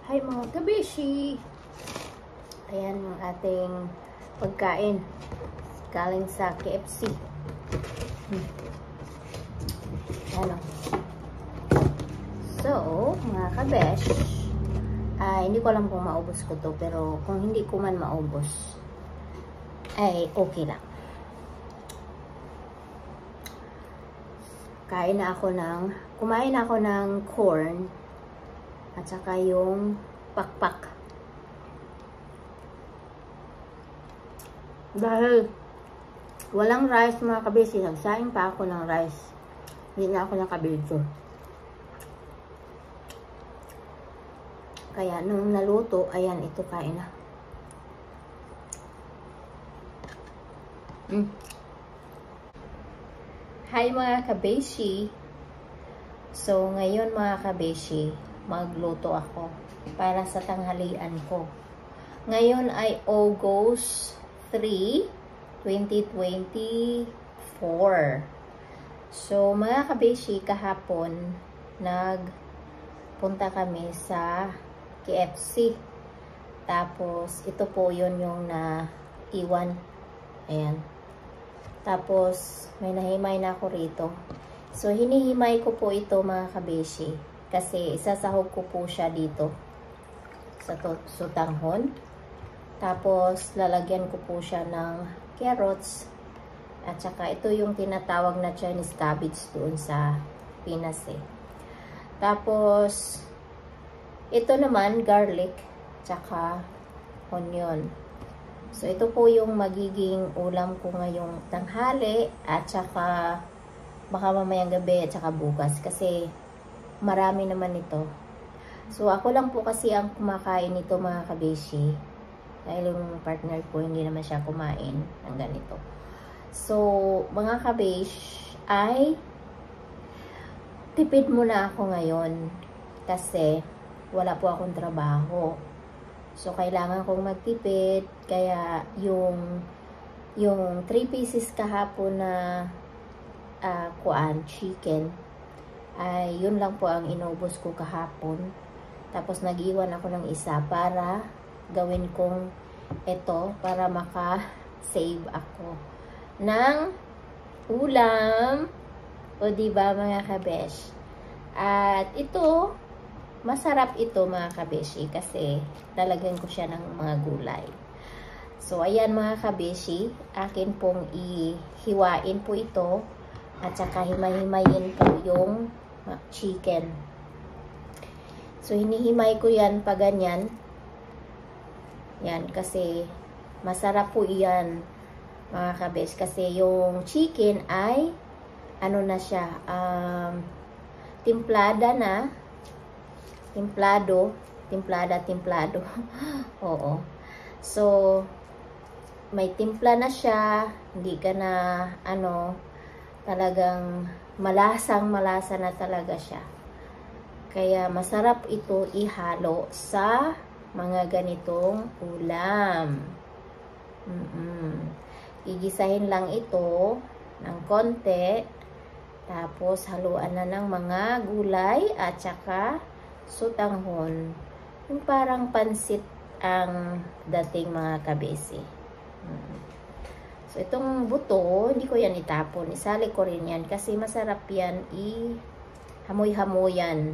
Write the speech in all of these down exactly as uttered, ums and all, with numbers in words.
Hi mga kabeshi! Ayan ang ating pagkain. Galing sa K F C. Hmm. Ano? So, mga kabesh, ay hindi ko alam kung maubos ko to, pero kung hindi ko man maubos, ay okay lang. Kain na ako ng, kumain ako ng corn at saka yung pakpak. Dahil walang rice mga kabisi, nagsaing pa ako ng rice. Hindi na ako nakabidyo. Kaya nung naluto, ayan, ito kain na. Mm. Hi mga kabeshi! So ngayon mga kabeshi, magluto ako para sa tanghalian ko. Ngayon ay August third, twenty twenty-four. So mga kabeshi, kahapon nagpunta kami sa K F C. Tapos ito po yun yung naiwan. Ayan. Tapos may nahimay na ako rito. So hinihimay ko po ito mga kabeshi kasi isasahog ko po siya dito sa sutanghon. Tapos lalagyan ko po siya ng carrots at saka ito yung tinatawag na Chinese cabbage doon sa Pinas eh. Tapos ito naman garlic tsaka onion. So, ito po yung magiging ulam ko ngayong tanghali at saka baka mamayang gabi at saka bukas kasi marami naman ito. So, ako lang po kasi ang kumakain nito mga kabeshi dahil yung partner ko hindi naman siya kumain ng ganito. So, mga kabesh ay tipid muna ako ngayon kasi wala po akong trabaho. So, kailangan kong magtipid. Kaya, yung yung three pieces kahapon na uh, kuan, chicken, ay yun lang po ang inubos ko kahapon. Tapos, nag-iwan ako ng isa para gawin kong ito para maka-save ako ng ulam. O, diba mga kabesh? At ito, masarap ito mga kabeshi kasi talagyan ko siya ng mga gulay. So, ayan mga kabeshi, akin pong ihiwain po ito at saka himay-himayin po yung chicken. So, hinihimay ko yan pa ganyan. Yan, kasi masarap po yan mga kabeshi kasi yung chicken ay ano na siya, um, timplada na. Timplado, timplada, timplado. Oo. So, may timpla na siya, hindi ka na, ano, talagang malasang malasa na talaga siya. Kaya, masarap ito ihalo sa mga ganitong ulam. Mm-mm. Igisahin lang ito ng konti, tapos haluan na ng mga gulay at saka sutanghon. Yung parang pansit ang dating mga kabesi. Hmm. So, itong buto, hindi ko yan itapon. Isali ko rin yan kasi masarap yan i-hamoy-hamoyan.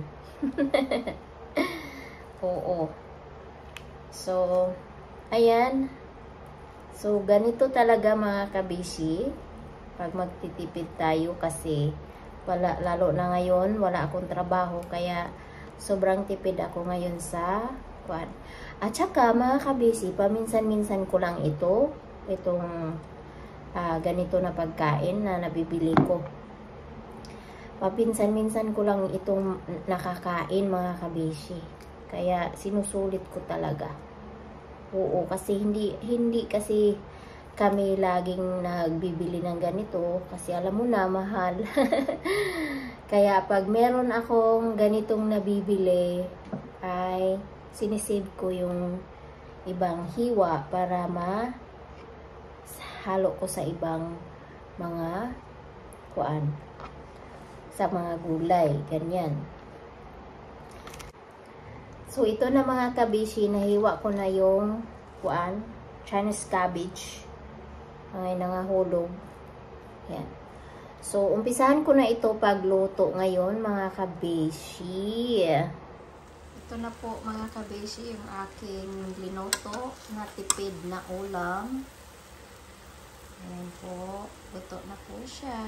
Oo. So, ayan. So, ganito talaga mga kabesi pag magtitipid tayo kasi wala, lalo na ngayon, wala akong trabaho kaya sobrang tipid ako ngayon sa kwan. At saka mga kabisi, paminsan-minsan ko lang ito, itong uh, ganito na pagkain na nabibili ko. Paminsan-minsan ko lang itong nakakain mga kabisi. Kaya sinusulit ko talaga. Oo, kasi hindi, hindi kasi kami laging nagbibili ng ganito kasi alam mo na, mahal. Kaya pag meron akong ganitong nabibili, ay sinisave ko yung ibang hiwa para ma-halo ko sa ibang mga kuan, sa mga gulay, ganyan. So, ito na mga kabishi, nahiwa ko na yung kuan, Chinese cabbage. Ay, nangahulog. Yan. So, umpisahan ko na ito pagluto ngayon, mga kabishi. Ito na po, mga kabishi, yung aking linuto na tipid na ulam. Ayan po. Luto na po siya.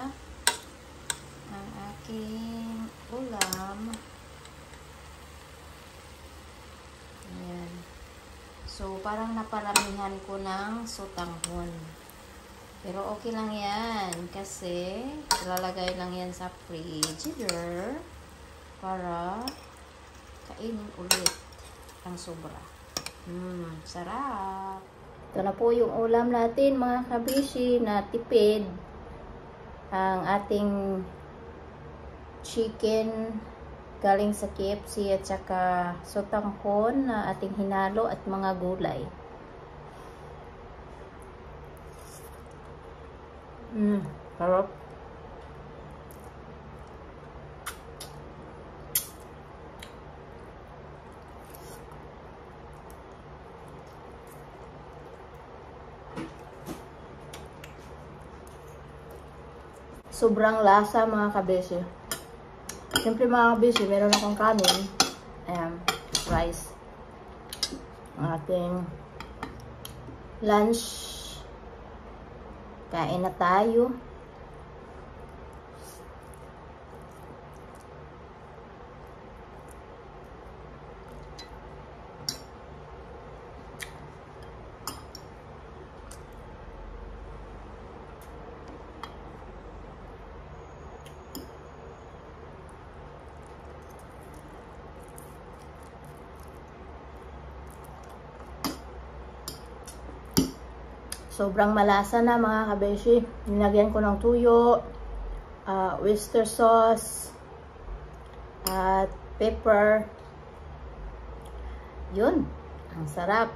Ang aking ulam. Ayan. So, parang naparamihan ko ng sotanghon. Pero okay lang yan. Kasi, ilalagay lang yan sa frigidaire para kainin ulit ang sobra. Mmm, sarap. Ito na po yung ulam natin, mga kabishi, na tipid. Ang ating chicken galing sa K F C at saka sotanghon na ating hinalo at mga gulay. Mmm, sarap. Sobrang lasa, mga kabeshi. Siyempre, mga kabeshi, meron akong kanin. Ayan, rice. Ang ating lunch. Kain na tayo. Sobrang malasa na, mga kabeshi. Nilagyan ko ng tuyo, uh, oyster sauce, at pepper. Yun. Ang sarap.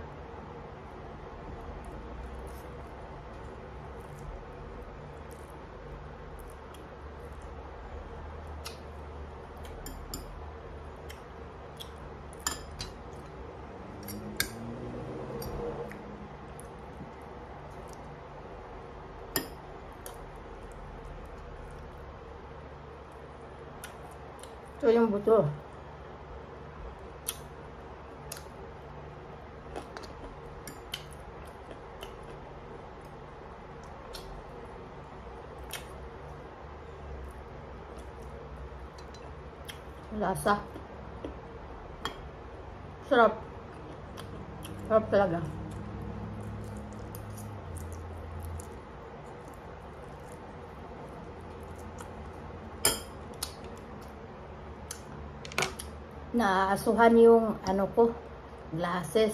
Ito yung buto. Lasa. Sarap. Sarap talaga. Naaasuhan yung ano ko, glasses.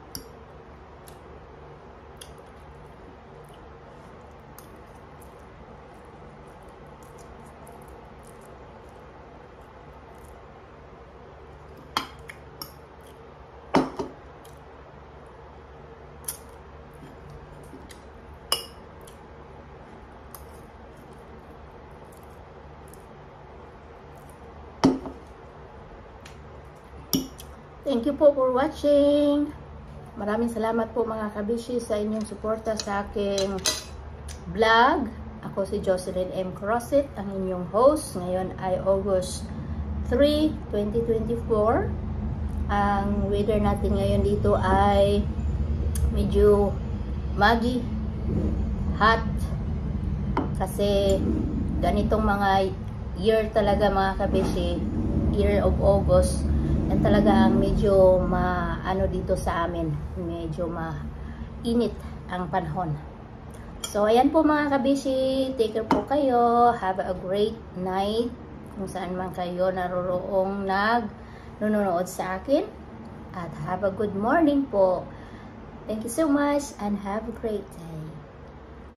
Thank you po for watching. Maraming salamat po, mga kabishi, sa inyong suporta sa aking vlog. Ako si Jocelyn M. Crosset, ang inyong host. Ngayon ay August third, twenty twenty-four. Ang weather natin ngayon dito ay medyo muggy, hot. Kasi ganitong mga year talaga, mga kabishi, year of August. Yan talaga ang medyo ma ano dito sa amin, medyo mainit ang panahon. So ayan po, mga kabishi, take care po kayo, have a great night kung saan man kayo naroroong nag nanonood sa akin, at have a good morning po. Thank you so much and have a great day.